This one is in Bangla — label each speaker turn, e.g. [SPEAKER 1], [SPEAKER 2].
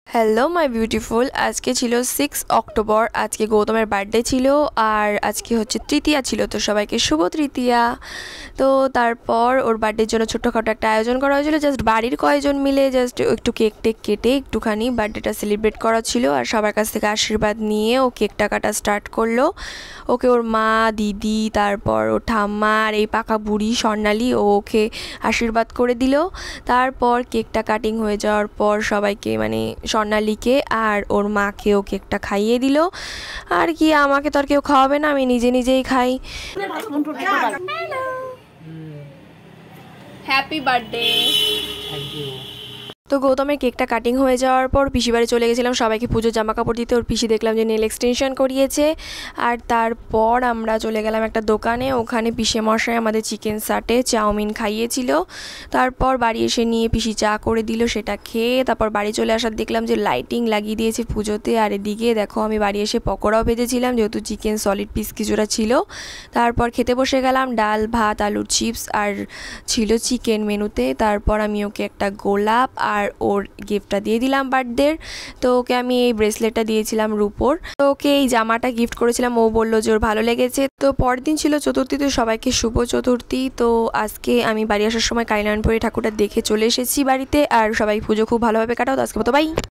[SPEAKER 1] হ্যালো মাই বিউটিফুল, আজকে ছিল 6 অক্টোবর। আজকে গৌতমের বার্থডে ছিল আর আজকে হচ্ছে তৃতীয়া ছিল, তো সবাইকে শুভ তৃতীয়া। তো তারপর ওর বার্থডের জন্য ছোট্টখাটো একটা আয়োজন করা হয়েছিল, জাস্ট বাড়ির কয়েকজন মিলে জাস্ট একটু কেক টেক কেটে একটুখানি বার্থডেটা সেলিব্রেট করা ছিল। আর সবার কাছ থেকে আশীর্বাদ নিয়ে ও কেকটা কাটা স্টার্ট করলো। ওকে ওর মা, দিদি, তারপর ওর ঠাম্মা আর এই পাকা বুড়ি স্বর্ণালী ওকে আশীর্বাদ করে দিল। তারপর কেকটা কাটিং হয়ে যাওয়ার পর সবাইকে মানে স্বর্ণালীকে আর ওর মাকেও কেকটা খাইয়ে দিল। আর কি, আমাকে তো আর কেউ খাওয়াবে না, আমি নিজে নিজেই খাই। Happy birthday. Thank you. তো গৌতমের কেকটা কাটিং হয়ে যাওয়ার পর পিসি বাড়ি চলে গেছিলাম সবাইকে পুজোর জামা কাপড় দিতে। ওর পিসি দেখলাম যে নেল এক্সটেনশন করিয়েছে। আর তারপর আমরা চলে গেলাম একটা দোকানে, ওখানে পিসে মশাই আমাদের চিকেন সাটে চাউমিন খাইয়েছিল। তারপর বাড়ি এসে নিয়ে পিসি চা করে দিল, সেটা খেয়ে তারপর বাড়ি চলে আসার দেখলাম যে লাইটিং লাগিয়ে দিয়েছে পুজোতে। আর এদিকে দেখো আমি বাড়ি এসে পকোড়াও ভেজেছিলাম, যেহেতু চিকেন সলিড পিস কিছুটা ছিল। তারপর খেতে বসে গেলাম, ডাল ভাত আলুর চিপস আর ছিল চিকেন মেনুতে। তারপর আমি ওকে একটা গোলাপ আর ওর গিফটটা দিয়ে দিলাম বার্থডের। তো ওকে আমি এই ব্রেসলেটটা দিয়েছিলাম রূপোর। তো ওকে এই জামাটা গিফট করেছিলাম, ও বললো যে ওর ভালো লেগেছে। তো পরের দিন ছিল চতুর্থী, তো সবাইকে শুভ চতুর্থী। তো আজকে আমি বাড়ি আসার সময় কালীনারায়ণপুরে ঠাকুরটা দেখে চলে এসেছি বাড়িতে। আর সবাই পুজো খুব ভালোভাবে কাটাও। তো আজকে মতো বাই।